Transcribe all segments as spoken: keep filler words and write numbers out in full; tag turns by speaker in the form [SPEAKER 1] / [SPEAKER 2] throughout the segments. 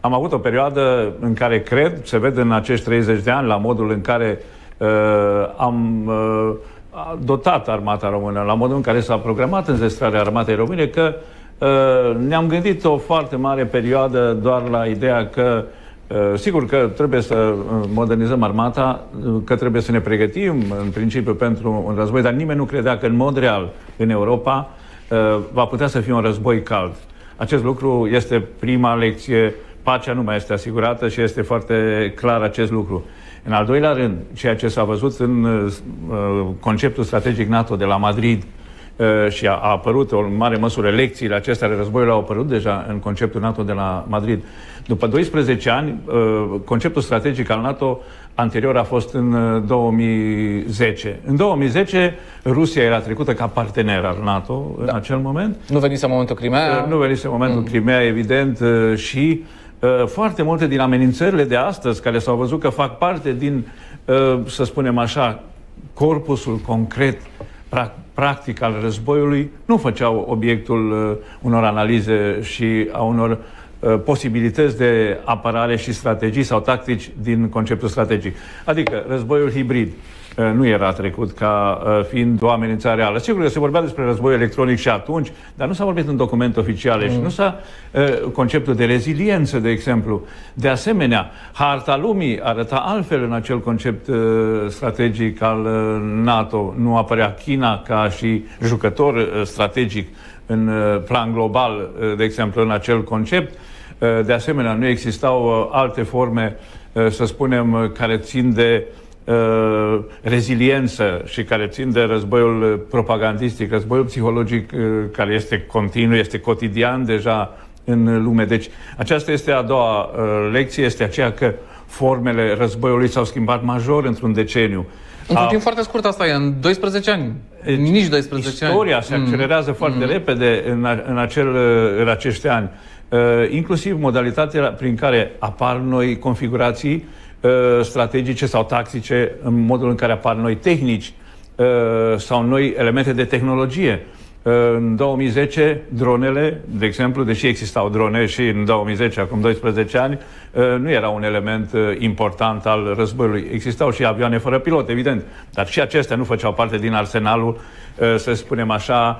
[SPEAKER 1] am avut o perioadă în care, cred, se vede în acești treizeci de ani, la modul în care uh, am uh, dotat armata română, la modul în care s-a programat înzestrarea armatei române, că uh, ne-am gândit o foarte mare perioadă doar la ideea că sigur că trebuie să modernizăm armata, că trebuie să ne pregătim în principiu pentru un război, dar nimeni nu credea că în mod real în Europa va putea să fie un război cald. Acest lucru este prima lecție, pacea nu mai este asigurată și este foarte clar acest lucru. În al doilea rând, ceea ce s-a văzut în conceptul strategic NATO de la Madrid și a, a apărut o mare măsură, lecțiile acestea ale războiului au apărut deja în conceptul NATO de la Madrid. După doisprezece ani, conceptul strategic al NATO anterior a fost în două mii zece. În două mii zece, Rusia era trecută ca partener al NATO da. în acel moment.
[SPEAKER 2] Nu venise momentul Crimea?
[SPEAKER 1] Nu venise momentul mm. Crimea, evident, și foarte multe din amenințările de astăzi, care s-au văzut că fac parte din, să spunem așa, corpusul concret practic al războiului, nu făceau obiectul uh, unor analize și a unor uh, posibilități de apărare și strategii sau tactici din conceptul strategic. Adică războiul hibrid uh, nu era trecut ca uh, fiind o amenințare reală. Sigur că se vorbea despre război electronic și atunci, dar nu s-a vorbit în documente oficiale mm. și nu s-a uh, conceptul de reziliență, de exemplu. De asemenea, harta lumii arăta altfel în acel concept uh, strategic al uh, NATO. Nu apărea China ca și jucător uh, strategic în uh, plan global, uh, de exemplu, în acel concept. Uh, de asemenea, nu existau uh, alte forme, uh, să spunem, uh, care țin de Uh, reziliență și care țin de războiul propagandistic, războiul psihologic uh, care este continuu, este cotidian deja în lume. Deci aceasta este a doua uh, lecție, este aceea că formele războiului s-au schimbat major într-un deceniu.
[SPEAKER 2] Într-un a... timp foarte scurt asta e, în doisprezece ani. Deci, nici doisprezece ani.
[SPEAKER 1] Istoria se accelerează mm. foarte mm. repede în, a, în, acel, în acești ani. Uh, inclusiv modalitatea prin care apar noi configurații strategice sau tactice, în modul în care apar noi tehnici sau noi elemente de tehnologie. În două mii zece, dronele, de exemplu, deși existau drone și în două mii zece, acum doisprezece ani, nu era un element important al războiului. Existau și avioane fără pilot, evident, dar și acestea nu făceau parte din arsenalul, să spunem așa,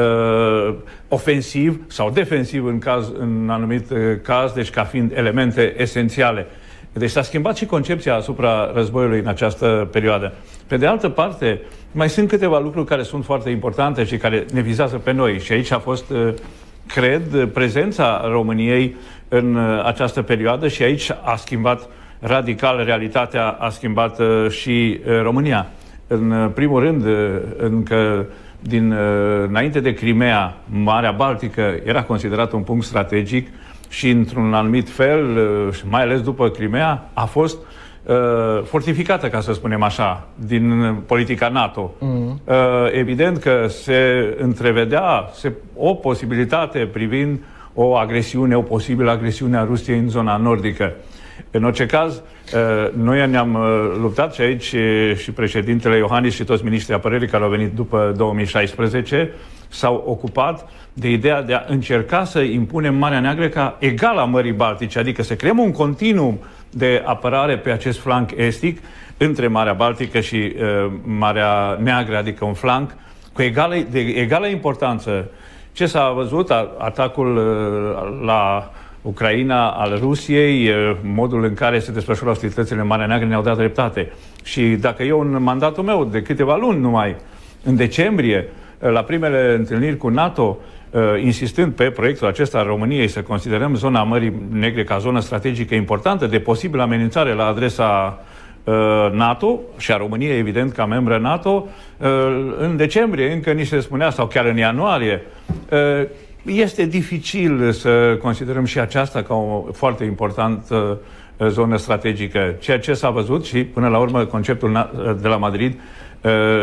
[SPEAKER 1] ofensiv sau defensiv în, caz, în anumit caz, deci ca fiind elemente esențiale. Deci s-a schimbat și concepția asupra războiului în această perioadă. Pe de altă parte, mai sunt câteva lucruri care sunt foarte importante și care ne vizează pe noi. Și aici a fost, cred, prezența României în această perioadă și aici a schimbat radical realitatea, a schimbat și România. În primul rând, încă din înainte de Crimea, Marea Baltică era considerat un punct strategic și într-un anumit fel, și mai ales după Crimea, a fost uh, fortificată, ca să spunem așa, din politica NATO. Mm. Uh, evident că se întrevedea se, o posibilitate privind o agresiune, o posibilă agresiune a Rusiei în zona nordică. În orice caz, uh, noi ne-am uh, luptat și aici și președintele Iohannis și toți miniștrii apărării care au venit după două mii șaisprezece s-au ocupat de ideea de a încerca să impunem Marea Neagră ca egală a Mării Baltice, adică să creăm un continuum de apărare pe acest flanc estic între Marea Baltică și uh, Marea Neagră, adică un flanc cu egală, de egală importanță. Ce s-a văzut? Atacul uh, la Ucraina al Rusiei, uh, modul în care se desfășurau ostilitățile în Marea Neagră ne-au dat dreptate. Și dacă eu în mandatul meu de câteva luni numai, în decembrie, la primele întâlniri cu NATO, insistând pe proiectul acesta al României să considerăm zona Mării Negre ca zonă strategică importantă de posibilă amenințare la adresa NATO și a României, evident, ca membră NATO, în decembrie încă ni se spunea, sau chiar în ianuarie, este dificil să considerăm și aceasta ca o foarte importantă zonă strategică. Ceea ce s-a văzut și, până la urmă, conceptul de la Madrid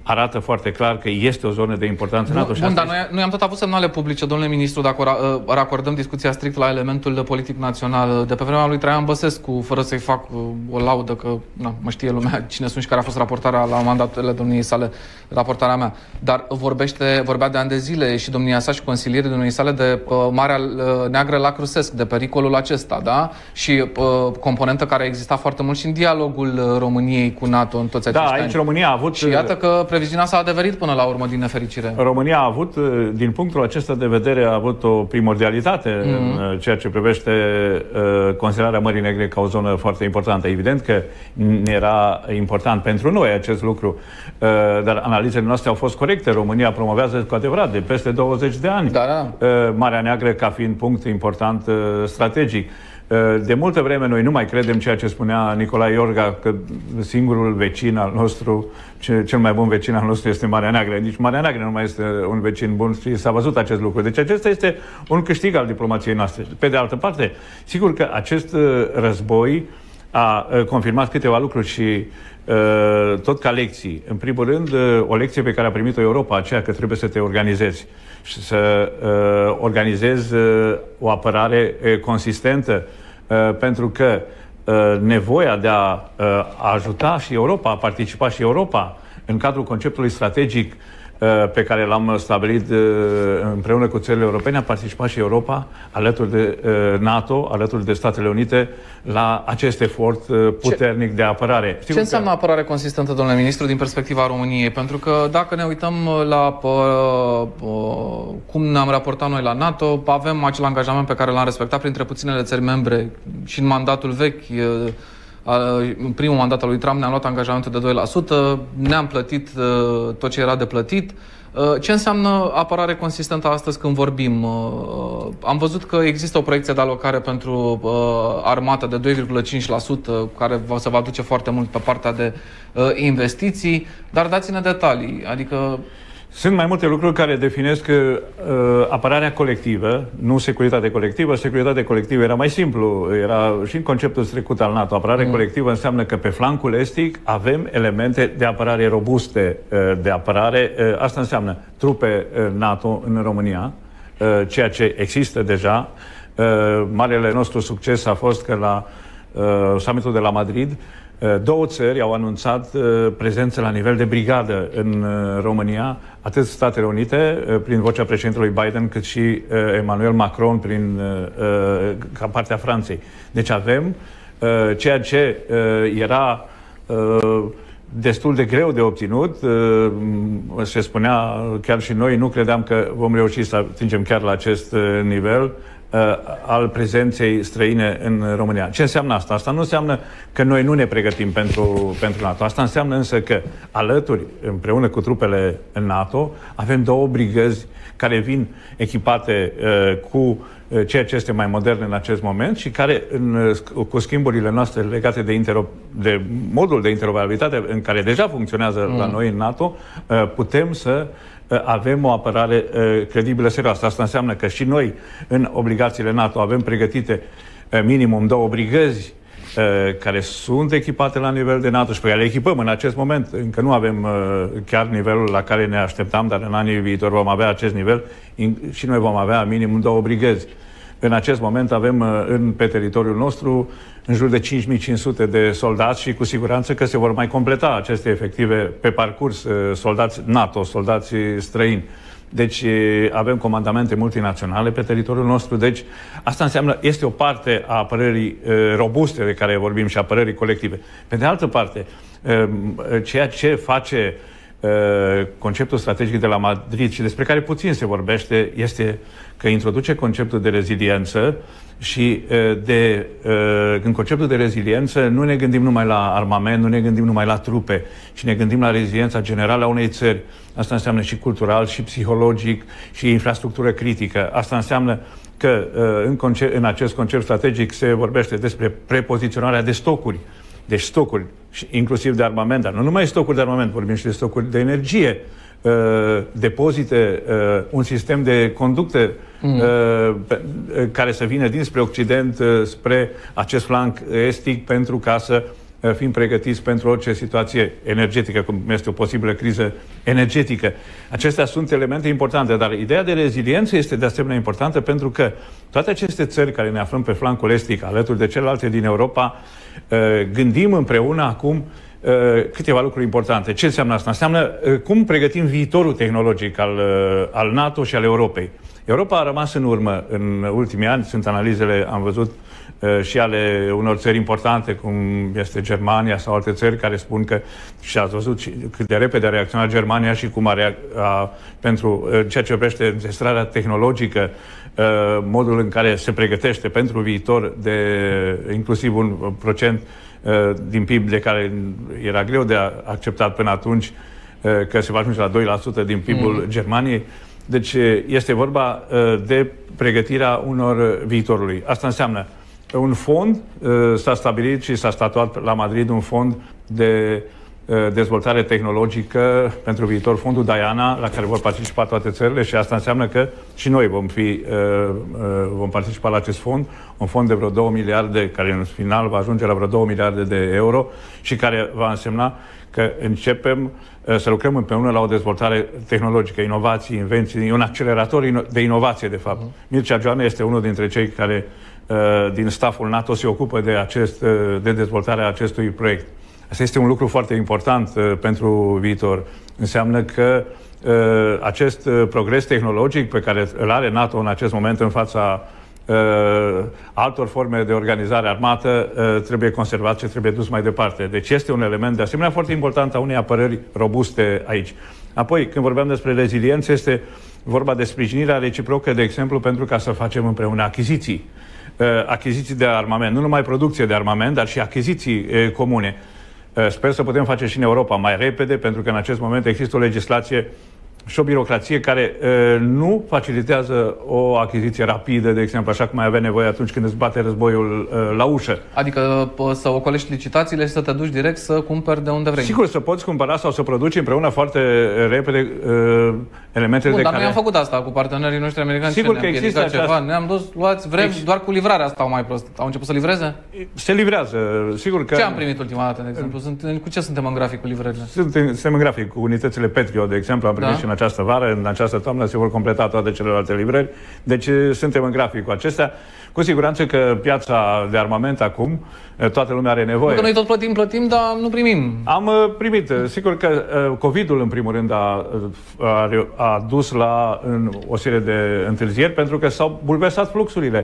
[SPEAKER 1] arată foarte clar că este o zonă de importanță NATO.
[SPEAKER 2] Bun, dar noi, noi am tot avut semnale publice, domnule ministru, dacă racordăm discuția strict la elementul politic național de pe vremea lui Traian Băsescu, fără să-i fac o laudă, că na, mă știe lumea cine sunt și care a fost raportarea la mandatele domniei sale, raportarea mea. Dar vorbește, vorbea de ani de zile și domnia sa și consilierii domniei sale de uh, Marea Neagră la Crusesc, de pericolul acesta, da? Și uh, componentă care exista foarte mult și în dialogul României cu NATO în toți acești
[SPEAKER 1] da,
[SPEAKER 2] ani.
[SPEAKER 1] aici România a avut...
[SPEAKER 2] Și iată că previziunea s-a adeverit până la urmă, din nefericire.
[SPEAKER 1] România a avut, din punctul acesta de vedere, a avut o primordialitate mm-hmm. în ceea ce privește uh, considerarea Mării Negre ca o zonă foarte importantă. Evident că era important pentru noi acest lucru, uh, dar analizele noastre au fost corecte. România promovează cu adevărat de peste douăzeci de ani
[SPEAKER 2] da, da.
[SPEAKER 1] Uh, Marea Neagră ca fiind punct important uh, strategic. De multă vreme noi nu mai credem ceea ce spunea Nicolae Iorga, că singurul vecin al nostru, cel mai bun vecin al nostru este Marea Neagră. Nici Marea Neagră nu mai este un vecin bun și s-a văzut acest lucru. Deci acesta este un câștig al diplomației noastre. Pe de altă parte, sigur că acest război a confirmat câteva lucruri și tot ca lecții. În primul rând, o lecție pe care a primit-o Europa, aceea că trebuie să te organizezi și să uh, organizezi uh, o apărare uh, consistentă, uh, pentru că uh, nevoia de a uh, ajuta și Europa, a participa și Europa în cadrul conceptului strategic uh, pe care l-am stabilit uh, împreună cu țările europene, a participat și Europa alături de uh, NATO, alături de Statele Unite la acest efort uh, puternic ce, de apărare.
[SPEAKER 2] Sigur ce înseamnă că... apărare consistentă, domnule ministru, din perspectiva României? Pentru că dacă ne uităm la uh, uh, cum ne-am raportat noi la NATO, avem acel angajament pe care l-am respectat printre puținele țări membre și în mandatul vechi, uh, în primul mandat al lui Trump ne-am luat angajamentul de doi la sută, ne-am plătit uh, tot ce era de plătit. Uh, ce înseamnă apărare consistentă astăzi când vorbim? Uh, am văzut că există o proiecție de alocare pentru uh, armată de doi virgulă cinci la sută, care va, se va duce foarte mult pe partea de uh, investiții, dar dați-ne detalii, adică...
[SPEAKER 1] Sunt mai multe lucruri care definesc uh, apărarea colectivă, nu securitate colectivă. Securitate colectivă era mai simplu, era și în conceptul trecut al NATO. Apărare mm. colectivă înseamnă că pe flancul estic avem elemente de apărare robuste, uh, de apărare. Uh, asta înseamnă trupe uh, NATO în România, uh, ceea ce există deja. Uh, marele nostru succes a fost că la uh, summitul de la Madrid, două țări au anunțat prezență la nivel de brigadă în România, atât Statele Unite, prin vocea președintelui Biden, cât și Emmanuel Macron, prin, ca partea Franței. Deci avem ceea ce era destul de greu de obținut. Se spunea, chiar și noi, nu credeam că vom reuși să atingem chiar la acest nivel al prezenței străine în România. Ce înseamnă asta? Asta nu înseamnă că noi nu ne pregătim pentru, pentru NATO. Asta înseamnă însă că alături, împreună cu trupele NATO, avem două brigăzi care vin echipate uh, cu uh, ceea ce este mai modern în acest moment și care, în, uh, cu schimburile noastre legate de, de modul de interoperabilitate în care deja funcționează mm. la noi în NATO, uh, putem să avem o apărare uh, credibilă, serioasă. Asta înseamnă că și noi, în obligațiile NATO, avem pregătite uh, minimum două brigăzi uh, care sunt echipate la nivel de NATO și pe care le echipăm în acest moment. Încă nu avem uh, chiar nivelul la care ne așteptam, dar în anii viitori vom avea acest nivel și noi vom avea minimum două brigăzi. În acest moment avem uh, în, pe teritoriul nostru în jur de cinci mii cinci sute de soldați și cu siguranță că se vor mai completa aceste efective pe parcurs, uh, soldați NATO, soldați străini. Deci uh, avem comandamente multinaționale pe teritoriul nostru, deci asta înseamnă, este o parte a apărării uh, robuste de care vorbim și apărării colective. Pe de altă parte, uh, ceea ce face uh, conceptul strategic de la Madrid și despre care puțin se vorbește, este că introduce conceptul de reziliență și de, în conceptul de reziliență nu ne gândim numai la armament, nu ne gândim numai la trupe, ci ne gândim la reziliența generală a unei țări. Asta înseamnă și cultural, și psihologic, și infrastructură critică. Asta înseamnă că în, concept, în acest concept strategic se vorbește despre prepoziționarea de stocuri. Deci stocuri, inclusiv de armament, dar nu numai stocuri de armament, vorbim și de stocuri de energie, Uh, depozite, uh, un sistem de conducte mm. uh, pe, uh, care să vină dinspre Occident uh, spre acest flanc estic pentru ca să fiind pregătiți pentru orice situație energetică, cum este o posibilă criză energetică. Acestea sunt elemente importante, dar ideea de reziliență este de asemenea importantă pentru că toate aceste țări care ne aflăm pe flancul estic, alături de celelalte din Europa, gândim împreună acum câteva lucruri importante. Ce înseamnă asta? Înseamnă cum pregătim viitorul tehnologic al, al NATO și al Europei. Europa a rămas în urmă în ultimii ani, sunt analizele, am văzut, și ale unor țări importante, cum este Germania sau alte țări, care spun că, și ați văzut cât de repede a reacționat Germania și cum a, a pentru ceea ce privește înzestrarea tehnologică, modul în care se pregătește pentru viitor de inclusiv un procent din P I B de care era greu de acceptat până atunci, că se va ajunge la doi la sută din P I B-ul mm. Germaniei. Deci este vorba de pregătirea unor viitorului. Asta înseamnă un fond, s-a stabilit și s-a statuat la Madrid un fond de dezvoltare tehnologică pentru viitor, fondul Diana, la care vor participa toate țările, și asta înseamnă că și noi vom fi vom participa la acest fond, un fond de vreo două miliarde, care în final va ajunge la vreo două miliarde de euro și care va însemna că începem să lucrăm împreună la o dezvoltare tehnologică, inovații, invenții, un accelerator de inovație, de fapt. Uh-huh. Mircea Joană este unul dintre cei care din stafful NATO se ocupă de, acest, de dezvoltarea acestui proiect. Asta este un lucru foarte important uh, pentru viitor. Înseamnă că uh, acest uh, progres tehnologic pe care îl are NATO în acest moment în fața uh, altor forme de organizare armată uh, trebuie conservat și trebuie dus mai departe. Deci este un element de asemenea foarte important a unei apărări robuste aici. Apoi, când vorbeam despre reziliență, este vorba de sprijinirea reciprocă, de exemplu, pentru ca să facem împreună achiziții. Uh, achiziții de armament, nu numai producție de armament, dar și achiziții uh, comune. Sper să putem face și în Europa mai repede, pentru că în acest moment există o legislație și o birocrație care uh, nu facilitează o achiziție rapidă, de exemplu, așa cum ai avea nevoie atunci când îți bate războiul uh, la ușă.
[SPEAKER 2] Adică să ocolești licitațiile și să te duci direct să cumperi de unde vrei.
[SPEAKER 1] Sigur, să poți cumpăra sau să produci împreună foarte repede uh, elementele
[SPEAKER 2] Bun,
[SPEAKER 1] de
[SPEAKER 2] dar
[SPEAKER 1] care...
[SPEAKER 2] noi am făcut asta cu partenerii noștri americani.
[SPEAKER 1] Sigur că există
[SPEAKER 2] ceva.
[SPEAKER 1] aceasta...
[SPEAKER 2] Ne-am dus, luați, vrem, Ex... doar cu livrarea asta au mai prost. Au început să livreze?
[SPEAKER 1] Se livrează, sigur că...
[SPEAKER 2] Ce am primit ultima dată, de exemplu? Sunt, cu ce suntem în grafic cu livrările?
[SPEAKER 1] Suntem în grafic cu unitățile Patriot, de exemplu, am primit da? și în această vară, în această toamnă se vor completa toate celelalte livrări. Deci suntem în grafic cu acestea. Cu siguranță că piața de armament acum, toată lumea are nevoie.
[SPEAKER 2] Nu că noi tot plătim, plătim, dar nu primim.
[SPEAKER 1] Am primit. Sigur că COVID-ul, în primul rând, a, a, a dus la în, o serie de întârzieri, pentru că s-au bulversat fluxurile.